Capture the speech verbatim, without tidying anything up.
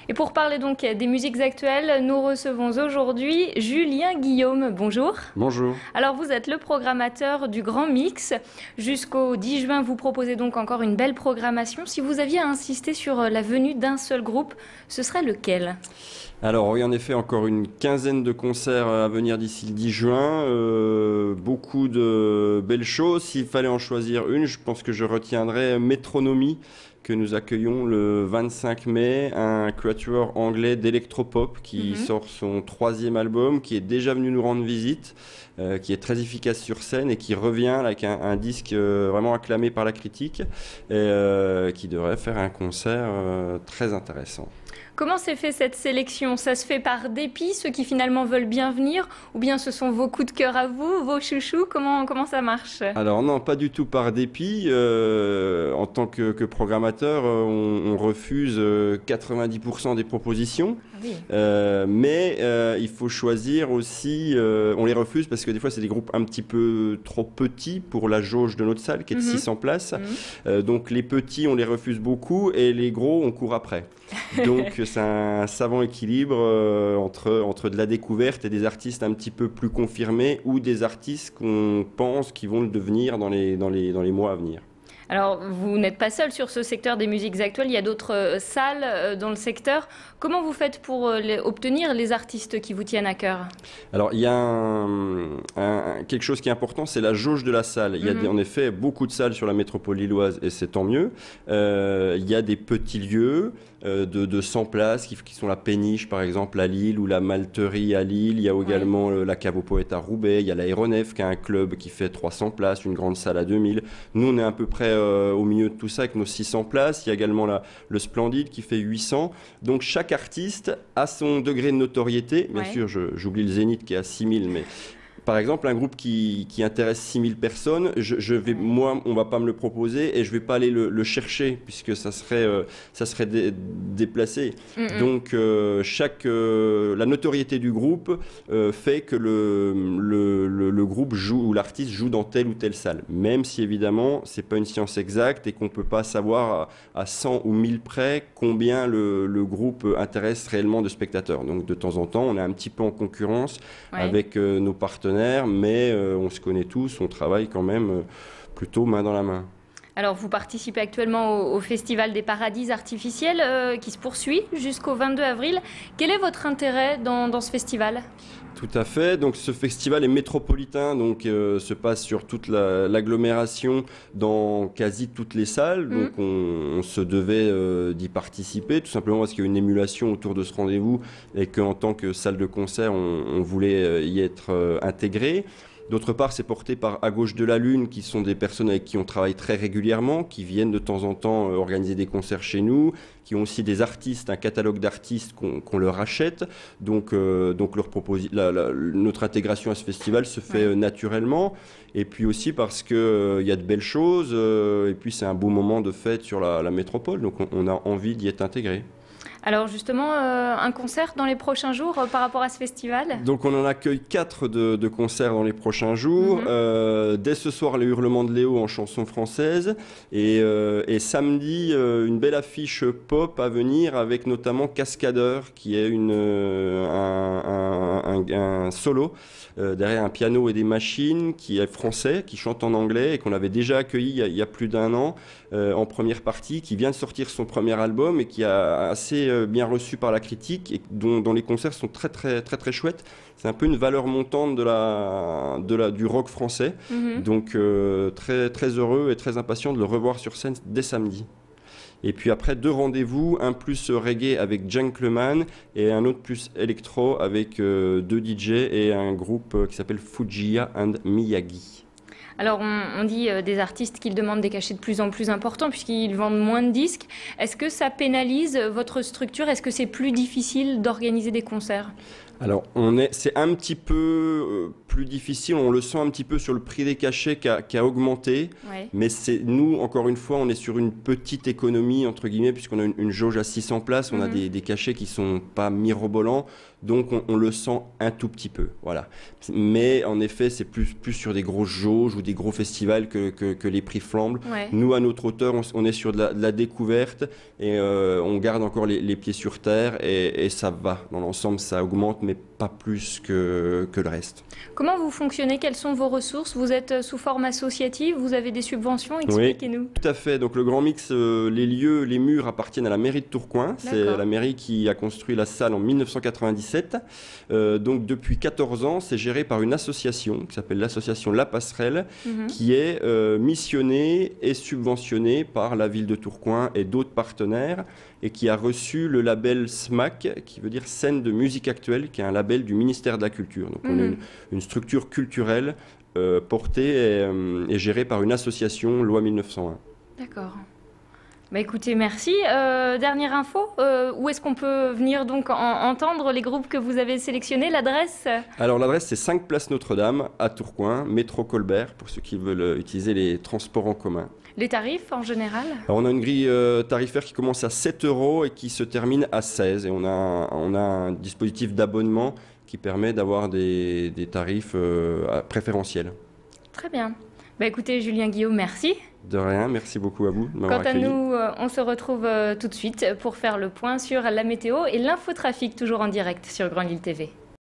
Et pour parler donc des musiques actuelles, nous recevons aujourd'hui Julien Guillaume. Bonjour. Bonjour. Alors vous êtes le programmateur du Grand Mix. Jusqu'au dix juin, vous proposez donc encore une belle programmation. Si vous aviez à insister sur la venue d'un seul groupe, ce serait lequel ? Alors oui, en effet, encore une quinzaine de concerts à venir d'ici le dix juin. Euh, beaucoup de belles choses. S'il fallait en choisir une, je pense que je retiendrais Métronomie, que nous accueillons le vingt-cinq mai, un quatuor anglais d'électropop qui mm-hmm. sort son troisième album, qui est déjà venu nous rendre visite, euh, qui est très efficace sur scène et qui revient avec un, un disque euh, vraiment acclamé par la critique et euh, qui devrait faire un concert euh, très intéressant. Comment s'est fait cette sélection ? Ça se fait par dépit, ceux qui finalement veulent bien venir, ou bien ce sont vos coups de cœur à vous, vos chouchous ? Comment, comment ça marche ? Alors non, pas du tout par dépit. Euh, en tant que, que programmateur, on, on refuse quatre-vingt-dix pour cent des propositions. Ah oui. euh, mais euh, il faut choisir aussi, euh, on les refuse parce que des fois c'est des groupes un petit peu trop petits pour la jauge de notre salle qui est de mm-hmm. six cents places. Mm-hmm. Euh, donc les petits, on les refuse beaucoup et les gros, on court après. Donc c'est un savant équilibre euh, entre, entre de la découverte et des artistes un petit peu plus confirmés ou des artistes qu'on pense qui vont le devenir dans les, dans les, dans les mois à venir. Alors, vous n'êtes pas seul sur ce secteur des musiques actuelles, il y a d'autres euh, salles euh, dans le secteur. Comment vous faites pour euh, les, obtenir les artistes qui vous tiennent à cœur ? Alors, il y a un, un, quelque chose qui est important, c'est la jauge de la salle. Il y a mm-hmm. des, en effet beaucoup de salles sur la métropole lilloise et c'est tant mieux. Euh, il y a des petits lieux euh, de, de cent places qui, qui sont la Péniche, par exemple, à Lille, ou la Malterie à Lille. Il y a également ouais. la Cave aux Poètes à Roubaix. Il y a l'aéronef qui a un club qui fait trois cents places, une grande salle à deux mille. Nous, on est à peu près Euh, au milieu de tout ça avec nos six cents places. Il y a également la, le Splendide qui fait huit cents. Donc chaque artiste a son degré de notoriété. Bien ouais. sûr, je, j'oublie le Zénith qui est à six mille, mais par exemple, un groupe qui, qui intéresse six mille personnes, je, je vais, moi, on ne va pas me le proposer et je ne vais pas aller le, le chercher puisque ça serait, euh, ça serait dé, déplacé. Mm-hmm. Donc, euh, chaque, euh, la notoriété du groupe euh, fait que le, le, le, le groupe joue ou l'artiste joue dans telle ou telle salle. Même si, évidemment, ce n'est pas une science exacte et qu'on ne peut pas savoir à, à cent ou mille près combien le, le groupe intéresse réellement de spectateurs. Donc, de temps en temps, on est un petit peu en concurrence ouais. avec euh, nos partenaires. Mais euh, on se connaît tous, on travaille quand même euh, plutôt main dans la main. Alors, vous participez actuellement au, au Festival des Paradis Artificiels euh, qui se poursuit jusqu'au vingt-deux avril. Quel est votre intérêt dans, dans ce festival ? Tout à fait. Donc, ce festival est métropolitain, donc euh, se passe sur toute la, l'agglomération, dans quasi toutes les salles. Mmh. Donc, on, on se devait euh, d'y participer, tout simplement parce qu'il y a une émulation autour de ce rendez-vous et qu'en tant que salle de concert, on, on voulait y être euh, intégré. D'autre part, c'est porté par À Gauche de la Lune, qui sont des personnes avec qui on travaille très régulièrement, qui viennent de temps en temps euh, organiser des concerts chez nous, qui ont aussi des artistes, un catalogue d'artistes qu'on, qu'on leur achète. Donc, euh, donc leur proposi- la, la, notre intégration à ce festival se fait ouais. euh, naturellement. Et puis aussi parce qu'il euh, y a de belles choses, euh, et puis c'est un beau moment de fête sur la, la métropole, donc on, on a envie d'y être intégré. Alors justement, euh, un concert dans les prochains jours euh, par rapport à ce festival ? Donc on en accueille quatre de, de concerts dans les prochains jours. Mm-hmm. Euh, dès ce soir, les Hurlements de Léo en chanson française. Et, euh, et samedi, euh, une belle affiche pop à venir avec notamment Cascadeur, qui est une, euh, un, un, un, un solo euh, derrière un piano et des machines, qui est français, qui chante en anglais et qu'on avait déjà accueilli il y a, il y a plus d'un an euh, en première partie, qui vient de sortir son premier album et qui a assez bien reçu par la critique et dont, dont les concerts sont très très très très chouettes. C'est un peu une valeur montante de la, de la, du rock français. Mm-hmm. Donc euh, très très heureux et très impatient de le revoir sur scène dès samedi. Et puis après, deux rendez-vous, un plus reggae avec Gentleman et un autre plus électro avec euh, deux D J et un groupe qui s'appelle Fujiya and Miyagi. Alors, on, on dit euh, des artistes qu'ils demandent des cachets de plus en plus importants puisqu'ils vendent moins de disques. Est-ce que ça pénalise votre structure ? Est-ce que c'est plus difficile d'organiser des concerts ? Alors, on est, c'est un petit peu euh, plus difficile. On le sent un petit peu sur le prix des cachets qui a, qui a augmenté. Ouais. Mais c'est, nous, encore une fois, on est sur une petite économie, entre guillemets, puisqu'on a une, une jauge à six cents places. On Mhm. a des, des cachets qui ne sont pas mirobolants. Donc, on, on le sent un tout petit peu. Voilà. Mais en effet, c'est plus, plus sur des grosses jauges ou des gros festivals que, que, que les prix flambent. Ouais. Nous, à notre hauteur, on, on est sur de la, de la découverte et euh, on garde encore les, les pieds sur terre et, et ça va. Dans l'ensemble, ça augmente, mais pas plus que, que le reste. Comment vous fonctionnez? Quelles sont vos ressources? Vous êtes sous forme associative? Vous avez des subventions? Expliquez-nous. Tout à fait. Donc le Grand Mix, euh, les lieux, les murs appartiennent à la mairie de Tourcoing. C'est D'accord. la mairie qui a construit la salle en mille neuf cent quatre-vingt-dix-sept. Euh, donc depuis quatorze ans, c'est géré par une association qui s'appelle l'association La Passerelle, Mhm. qui est euh, missionnée et subventionnée par la ville de Tourcoing et d'autres partenaires et qui a reçu le label S M A C, qui veut dire Scène de musique actuelle, qui est un label du ministère de la Culture. Donc on Mhm. est une, une structure culturelle euh, portée et, euh, et gérée par une association loi mille neuf cent un. D'accord. Bah écoutez, merci. Euh, dernière info, euh, où est-ce qu'on peut venir donc en- entendre les groupes que vous avez sélectionnés? L'adresse? Alors l'adresse c'est cinq place Notre-Dame à Tourcoing, métro Colbert, pour ceux qui veulent euh, utiliser les transports en commun. Les tarifs en général? Alors on a une grille euh, tarifaire qui commence à sept euros et qui se termine à seize. Et on a un, on a un dispositif d'abonnement qui permet d'avoir des, des tarifs euh, préférentiels. Très bien. Bah écoutez, Julien Guillaume, merci. De rien, merci beaucoup à vous de m'avoir Quant à accueilli. nous, euh, on se retrouve euh, tout de suite pour faire le point sur la météo et l'infotrafic, toujours en direct sur Grand Lille T V.